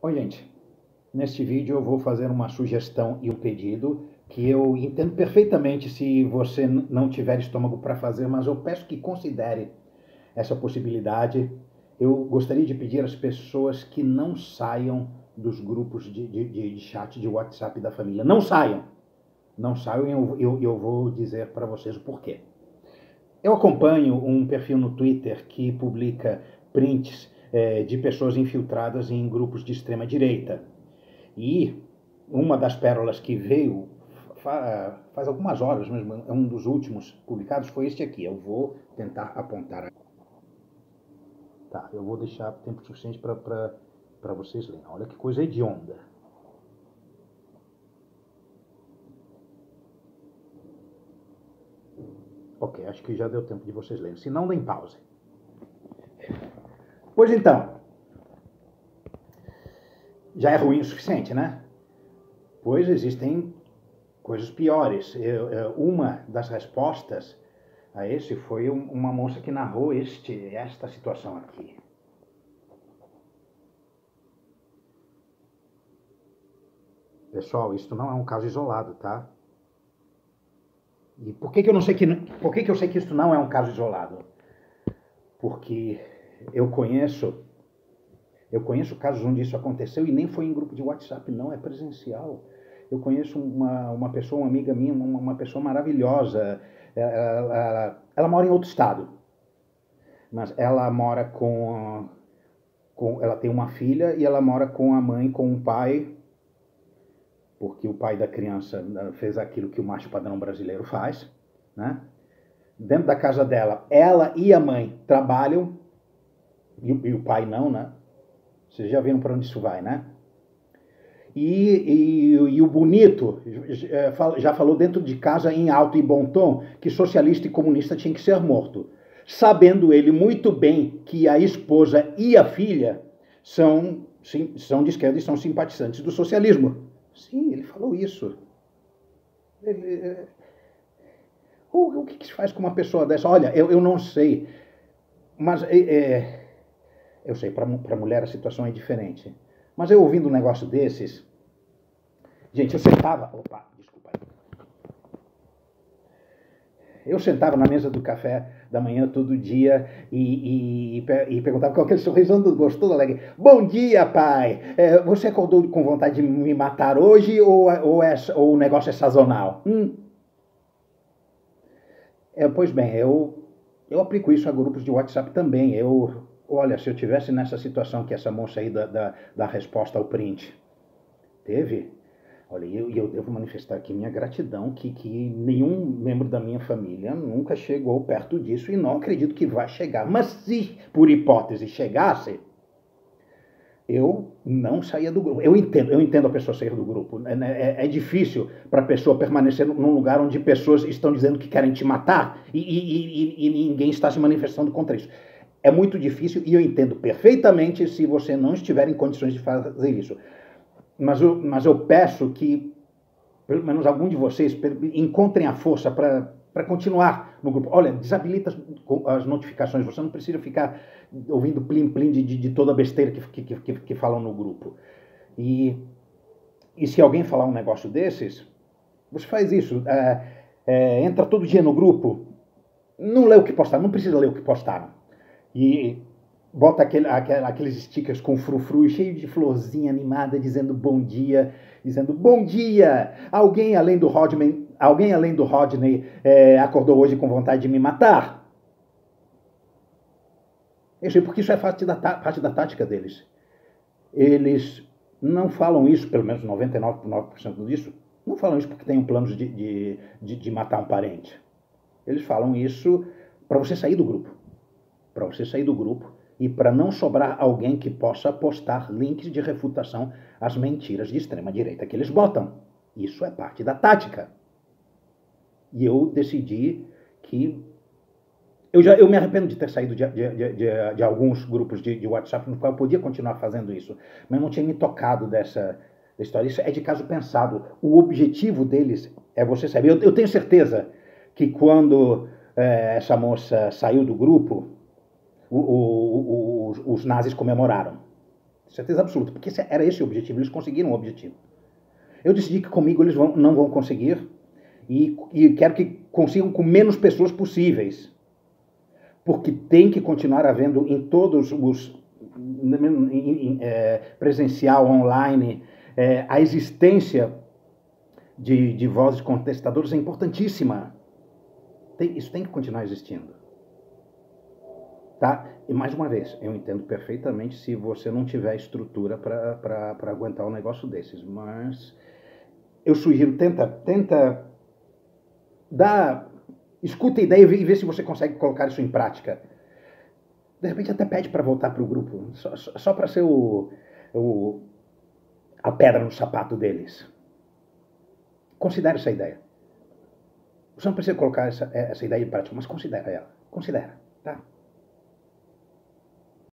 Oi, gente. Neste vídeo eu vou fazer uma sugestão e um pedido que eu entendo perfeitamente se você não tiver estômago para fazer, mas eu peço que considere essa possibilidade. Eu gostaria de pedir às pessoas que não saiam dos grupos de chat de WhatsApp da família. Não saiam! Não saiam e eu vou dizer para vocês o porquê. Eu acompanho um perfil no Twitter que publica prints de pessoas infiltradas em grupos de extrema direita. E uma das pérolas que veio faz algumas horas mesmo, é um dos últimos publicados, foi este aqui. Eu vou tentar apontar. Tá, eu vou deixar tempo suficiente para vocês lerem. Olha que coisa hedionda. Ok, acho que já deu tempo de vocês lerem. Se não, deem pausa. Pois então, já é ruim o suficiente, né? Pois existem coisas piores. Uma das respostas a esse foi uma moça que narrou esta situação aqui. Pessoal, isso não é um caso isolado, tá? E por que eu sei que isso não é um caso isolado? Porque eu conheço casos onde isso aconteceu e nem foi em grupo de WhatsApp, não, é presencial. Eu conheço uma pessoa, uma amiga minha, uma pessoa maravilhosa. Ela mora em outro estado, mas ela mora ela tem uma filha e ela mora com a mãe, com o pai, porque o pai da criança fez aquilo que o macho padrão brasileiro faz, né? Dentro da casa dela, ela e a mãe trabalham, e o pai não, né? Vocês já viram para onde isso vai, né? E o bonito já falou dentro de casa em alto e bom tom que socialista e comunista tinha que ser morto, sabendo ele muito bem que a esposa e a filha são de esquerda e são simpatizantes do socialismo. Sim, ele falou isso. O que se faz com uma pessoa dessa? Olha, eu não sei, mas eu sei, para mulher a situação é diferente. Mas eu ouvindo um negócio desses, gente, eu sentava na mesa do café da manhã todo dia e perguntava com aquele sorriso gostoso, alegre. Bom dia, pai! Você acordou com vontade de me matar hoje ou o negócio é sazonal? Pois bem, eu aplico isso a grupos de WhatsApp também. Olha, se eu tivesse nessa situação que essa moça aí da resposta ao print teve, olha, eu devo manifestar aqui minha gratidão que nenhum membro da minha família nunca chegou perto disso e não acredito que vai chegar. Mas se, por hipótese, chegasse, eu não saía do grupo. Eu entendo a pessoa sair do grupo. É difícil para a pessoa permanecer num lugar onde pessoas estão dizendo que querem te matar e ninguém está se manifestando contra isso. É muito difícil e eu entendo perfeitamente se você não estiver em condições de fazer isso. Mas eu peço que, pelo menos algum de vocês, encontrem a força para continuar no grupo. Olha, desabilita as notificações, você não precisa ficar ouvindo plim-plim de toda a besteira que falam no grupo. E se alguém falar um negócio desses, você faz isso. Entra todo dia no grupo, não lê o que postaram, não precisa ler o que postaram. E bota aqueles stickers com frufru cheio de florzinha animada, dizendo bom dia, alguém além do Rodney acordou hoje com vontade de me matar? Eu sei porque isso é parte da tática deles. Eles não falam isso, pelo menos 99% disso, não falam isso porque tem um plano de matar um parente. Eles falam isso para você sair do grupo. Para você sair do grupo e para não sobrar alguém que possa postar links de refutação às mentiras de extrema-direita que eles botam. Isso é parte da tática. E eu decidi que... Eu me arrependo de ter saído de alguns grupos de WhatsApp no qual eu podia continuar fazendo isso, mas não tinha me tocado dessa história. Isso é de caso pensado. O objetivo deles é você saber. Eu tenho certeza que quando essa moça saiu do grupo, os nazis comemoraram. Certeza absoluta, porque era esse o objetivo, eles conseguiram o objetivo. Eu decidi que comigo eles não vão conseguir e quero que consigam com menos pessoas possíveis. Porque tem que continuar havendo em todos os presencial, online, a existência de vozes contestadoras é importantíssima. Isso tem que continuar existindo. Tá? E mais uma vez, eu entendo perfeitamente se você não tiver estrutura para aguentar um negócio desses, mas eu sugiro, tenta escuta a ideia e vê se você consegue colocar isso em prática. De repente até pede para voltar para o grupo, só para ser a pedra no sapato deles. Considere essa ideia. Você não precisa colocar essa ideia em prática, mas considera ela. Considera, tá?